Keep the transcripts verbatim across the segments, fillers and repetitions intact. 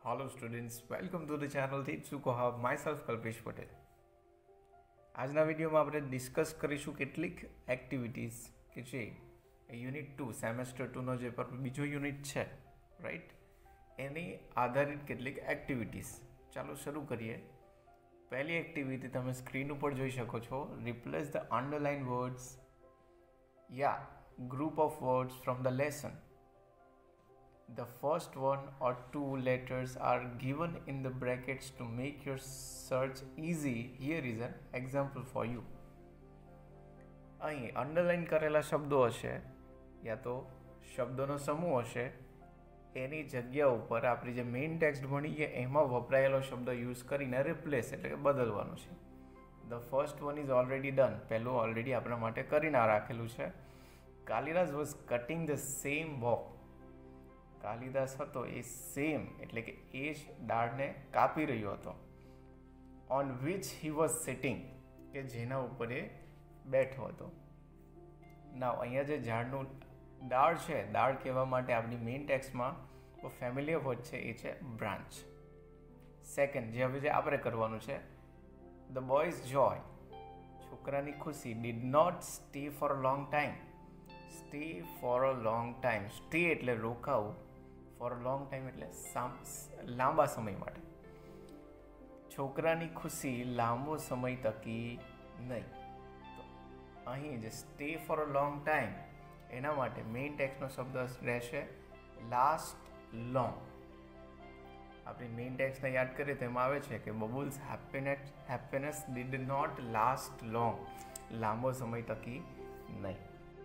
Hello students, welcome to the channel Teach Hub. Myself Kalpesh Patel. આજના વિડીયોમાં આપણે discuss કરીશું કેટલીક એક્ટિવિટીઝ કે જે યુનિટ ટુ સેમેસ્ટર ટુનો જે બીજો યુનિટ છે રાઈટ એની આધારિત કેટલીક એક્ટિવિટીઝ. ચાલો શરૂ કરીએ. પહેલી એક્ટિવિટી તમે સ્ક્રીન ઉપર જોઈ શકો છો. રિપ્લેસ ધ અંડરલાઇન વર્ડ્સ યા group of words from the lesson. The first one or two letters are given in the brackets to make your search easy. Here is an example for you. અહીં underline કરેલા શબ્દો હશે યા તો શબ્દોનો સમૂહ હશે, એની જગ્યા ઉપર આપણી જે મેઇન ટેક્સ્ટ ભણી છે એમાં વપરાયેલો શબ્દ યુઝ કરીને રિપ્લેસ એટલે કે બદલવાનું છે. The first one is already done. પહેલું ઓલરેડી આપણા માટે કરીને રાખેલું છે. Kalidas was cutting the same walk. Kalidas હતો એ સેમ એટલે કે એ જ ડાળને કાપી રહ્યો હતો. On which he was sitting કે જેના ઉપર એ બેઠો હતો. ના અહીંયા જે ઝાડનું ડાળ છે, ડાળ કહેવા માટે આપણી મેઇન ટેક્સ્ટમાં ફેમિલિયર વર્ડ છે એ છે બ્રાન્ચ. સેકન્ડ જે હવે જે આપણે કરવાનું છે, ધ બોયઝ જોય છોકરાની ખુશી did not stay for a long time. Stay for a long time. Stay એટલે રોકાવું, ફોર અ લોંગ ટાઈમ એટલે લાંબા સમય માટે. છોકરાની ખુશી લાંબો સમય ટકી નહીં. તો અહીં જે stay for a long time એના માટે મેઇન ટેક્સ્ટનો શબ્દ રહેશે લાસ્ટ લોંગ. આપણી મેઇન ટેક્સ્ટને યાદ કરીએ તો એમાં આવે છે કે Babul's happiness happiness did not last long. લાંબો સમય ટકી નહીં.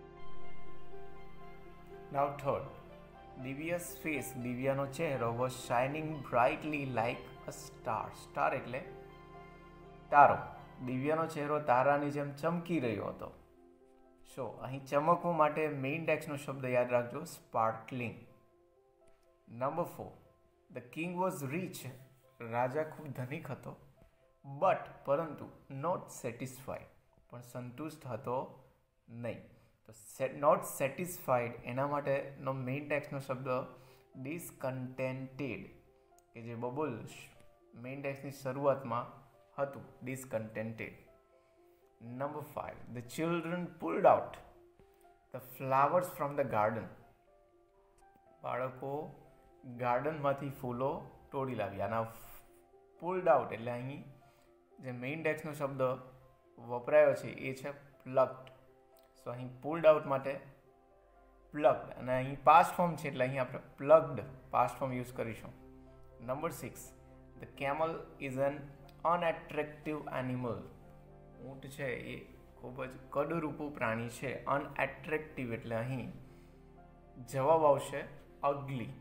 Now third, Divya's face, દિવ્યાનો ચહેરો was shining brightly like a star. Star એટલે તારો. દિવ્યાનો ચહેરો તારાની જેમ ચમકી રહ્યો હતો. સો અહીં ચમકવા માટે મેઇન ટેક્સ્ટનો શબ્દ યાદ રાખજો, sparkling. Number four, the king was rich. રાજા ખૂબ ધનિક હતો. બટ પરંતુ નોટ સેટિસ્ફાઈડ પણ સંતુષ્ટ હતો નહીં. તો નોટ સેટિસ્ફાઈડ એના માટેનો મેઇન ટેક્સ્ટનો શબ્દ ડિસકન્ટેન્ટેડ કે જે બબુલ મેઇન ટેક્સ્ટની શરૂઆતમાં હતું, discontented. Number five, the children pulled out the flowers from the garden. બાળકો ગાર્ડનમાંથી ફૂલો તોડી લાવ્યા. અને પુલ્ડ આઉટ એટલે અહીં જે મેઇન ટેક્સ્ટનો શબ્દ વપરાયો છે એ છે પ્લક્ડ. સો અહીં પુલ્ડ આઉટ માટે પ્લગ્ડ, અને અહીં પાસ્ટ ફોર્મ છે એટલે અહીં આપણે પ્લગ્ડ પાસ્ટ ફોર્મ યુઝ કરીશું. Number six, the camel is an unattractive animal. ઊંટ છે એ ખૂબ જ કદરૂપું પ્રાણી છે. અનએટ્રેક્ટિવ એટલે અહીં જવાબ આવશે અગલી.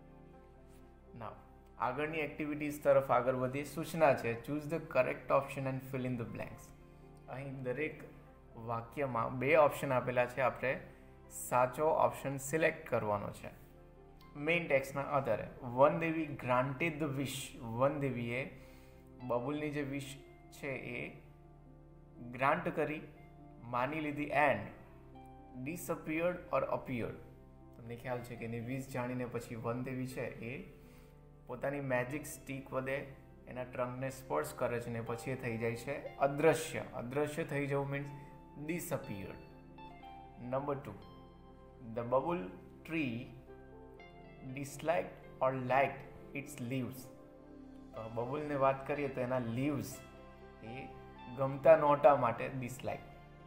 ના આગળની એક્ટિવિટીઝ તરફ આગળ વધીએ. સૂચના છે choose the correct option and fill in the blanks. અહીં દરેક વાક્યમાં બે ઓપ્શન આપેલા છે, આપણે સાચો ઓપ્શન સિલેક્ટ કરવાનો છે મેઇન ટેક્સ્ટના આધારે. વનદેવી ગ્રાન્ટેડ ધ વિશ. વનદેવીએ બબુલની જે વિશ છે એ ગ્રાન્ટ કરી, માની લીધી. And disappeared or appeared. તમને ખ્યાલ છે કે એની વિશ જાણીને પછી વનદેવી છે એ પોતાની મેજિક સ્ટીક વડે એના ટ્રંકને સ્પર્શ કરે છે ને પછી એ થઈ જાય છે અદૃશ્ય. અદૃશ્ય થઈ જવું means disappeared. Number two, the bubble tree disliked or liked its leaves. તો બબુલને વાત કરીએ તો એના લીવ્સ એ ગમતા નહોતા માટે dislike.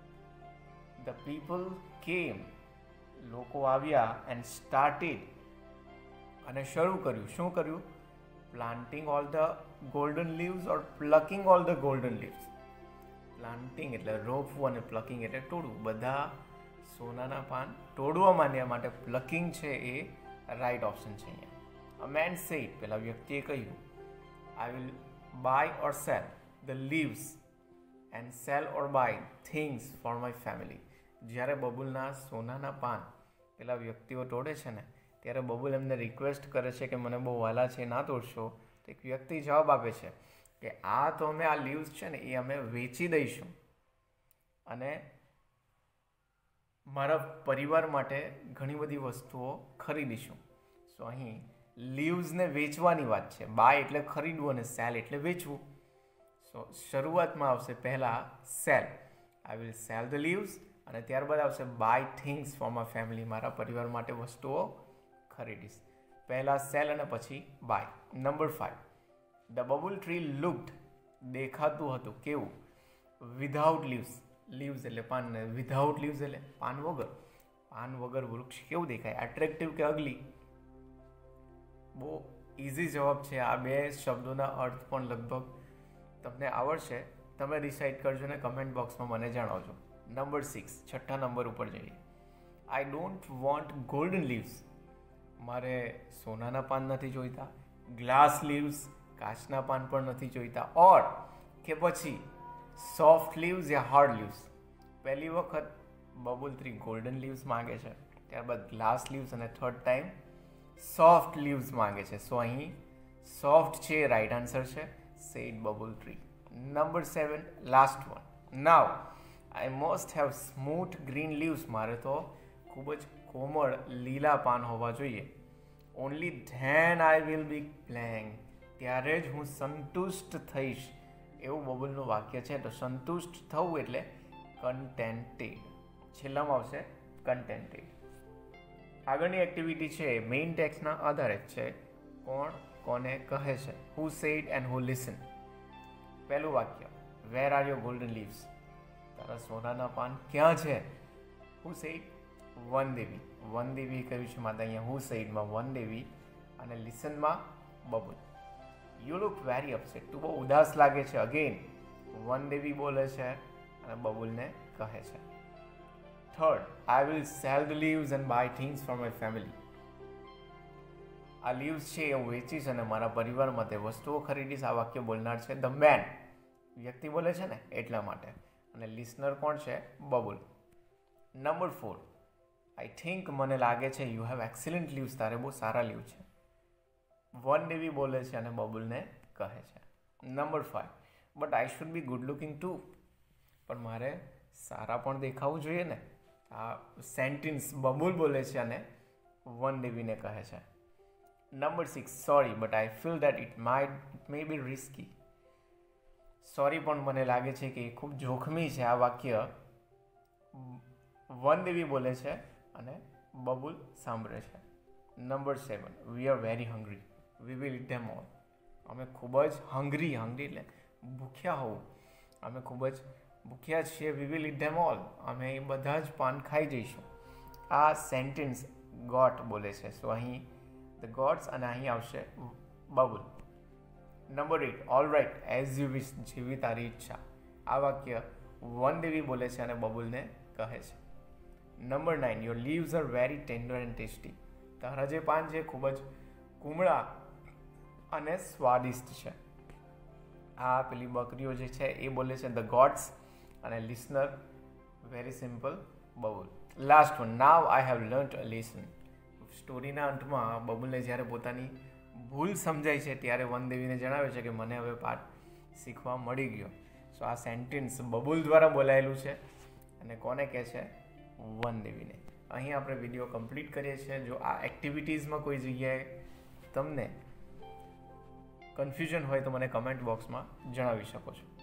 The people came. લોકો આવ્યા and started અને શરૂ કર્યું. શું કર્યું? Planting all the golden leaves or plucking all the golden leaves. Planting એટલે રોપવું અને પ્લકિંગ એટલે તોડવું. બધા સોનાના પાન તોડવા માંડ્યા માટે પ્લકિંગ છે એ રાઈટ ઓપ્શન છે અહીંયા. અ મેન સેડ, પેલા વ્યક્તિએ કહ્યું, I will buy or sell the leaves and sell or buy things for my family. જ્યારે બબુલના સોનાના પાન પેલા વ્યક્તિઓ તોડે છે ને ત્યારે બબુલ એમને રિક્વેસ્ટ કરે છે કે મને બહુ વાલા છે ના તોડશો. તો એક વ્યક્તિ જવાબ આપે છે કે આ તો અમે આ લીવ્સ છે ને એ અમે વેચી દઈશું અને મારા પરિવાર માટે ઘણી બધી વસ્તુઓ ખરીદીશું. સો અહીં લીવ્સને વેચવાની વાત છે. બાય એટલે ખરીદવું અને સેલ એટલે વેચવું. સો શરૂઆતમાં આવશે પહેલાં sell. I will sell the leaves અને ત્યારબાદ આવશે buy things for my family. મારા પરિવાર માટે વસ્તુઓ ખરીદીશ. પહેલાં સેલ અને પછી buy. Number five, the Babul tree looked, દેખાતું હતું કેવું? Without leaves. લીવ્સ એટલે પાન, વિધાઉટ લીવ્સ એટલે પાન વગર. પાન વગર વૃક્ષ કેવું દેખાય? એટ્રેક્ટિવ કે અગલી? બહુ ઇઝી જવાબ છે. આ બે શબ્દોના અર્થ પણ લગભગ તમને આવડશે. તમે ડિસાઇડ કરજો ને કમેન્ટ બોક્સમાં મને જણાવજો. નંબર સિક્સ, છઠ્ઠા નંબર ઉપર જઈએ. I don't want golden leaves, મારે સોનાના પાન નથી જોઈતા. ગ્લાસ લીવ્સ, કાચના પાન પણ નથી જોઈતા. ઓર કે પછી સોફ્ટ લીવ્સ યા હાર્ડ લીવ્સ. પહેલી વખત બબુલ ટ્રી ગોલ્ડન લીવ્સ માંગે છે, ત્યારબાદ ગ્લાસ લીવ્સ અને થર્ડ ટાઈમ સોફ્ટ લીવ્સ માંગે છે. સો અહીં સોફ્ટ છે રાઈટ આન્સર છે. Said Babul tree. Number seven, last one. Now I must have smooth green leaves, મારે તો ખૂબ જ કોમળ લીલા પાન હોવા જોઈએ. Only then I will be playing, ત્યારે જ હું સંતુષ્ટ થઈશ. એવું બબુલનું વાક્ય છે. તો સંતુષ્ટ થવું એટલે કન્ટેન્ટેડ. છેલ્લામાં આવશે કન્ટેન્ટેડ. આગળની એક્ટિવિટી છે મેઇન ટેક્સ્ટના આધારે છે. કોણ કોને કહે છે? Who said and who listen. પહેલું વાક્ય, where are your golden leaves, તારા સોનાના પાન ક્યાં છે? Who sad? વનદેવી. વનદેવી કહ્યું છે માતા. અહીંયા હુ સેડમાં વનદેવી અને લિસનમાં Babul. You look very upset, તું બહુ ઉદાસ લાગે છે. અગેન વનદેવી બોલે છે અને બબુલને કહે છે. Third, I will sell the leaves and buy things for my family. આ લીવ્સ છે એ હું વેચીશ અને મારા પરિવાર માટે વસ્તુઓ ખરીદીશ. આ વાક્ય બોલનાર છે ધ મેન, વ્યક્તિ બોલે છે ને એટલા માટે. અને લિસનર કોણ છે? Babul. Number four, I think, મને લાગે છે, યુ હેવ એક્સિલન્ટ લીવ્સ, તારે બહુ સારા લીવ છે. વન દેવી બોલે છે અને બબુલને કહે છે. Number five, but I should be good looking too, પણ મારે સારા પણ દેખાવું જોઈએ ને. આ સેન્ટેન્સ બબુલ બોલે છે અને વન દેવીને કહે છે. Number six, sorry but I feel that it might it may be risky. Sorry પણ મને લાગે છે કે એ ખૂબ જોખમી છે. આ વાક્ય વન દેવી બોલે છે અને બબુલ સાંભળે છે. Number seven, we are very hungry, we will eat them all. અમે ખૂબ જ હંગ્રી, હંગ્રી એટલે ભૂખ્યા હોવું. અમે ખૂબ જ ભૂખ્યા છીએ. We will eat them all, અમે એ બધા જ પાન ખાઈ જઈશું. આ સેન્ટેન્સ ગોટ બોલે છે. સો અહીં ધ ગોડ્સ અને અહીં આવશે Babul. Number eight, all right as you wish, જેવી તારી ઈચ્છા. આ વાક્ય વન દેવી બોલે છે અને બબુલને કહે છે. Number nine, your leaves are very tender and tasty. તારા જે પાન છે ખૂબ જ કુમળા અને સ્વાદિષ્ટ છે. આ પેલી બકરીઓ જે છે એ બોલે છે ધ ગોડ્સ અને listener very simple Babul. Last one, now I have learnt a lesson. સ્ટોરીના અંતમાં બબુલને જ્યારે પોતાની ભૂલ સમજાય છે ત્યારે વનદેવીને જણાવે છે કે મને હવે પાઠ શીખવા મળી ગયો. સો આ સેન્ટેન્સ બબુલ દ્વારા બોલાયેલું છે અને કોને કહે છે? વનદેવીને. અહીં આપણે વિડીયો કમ્પ્લીટ કરીએ છીએ. જો આ એક્ટિવિટીઝમાં કોઈ જગ્યાએ તમને કન્ફ્યુઝન હોય તો મને કમેન્ટ બોક્સમાં જણાવી શકો છો.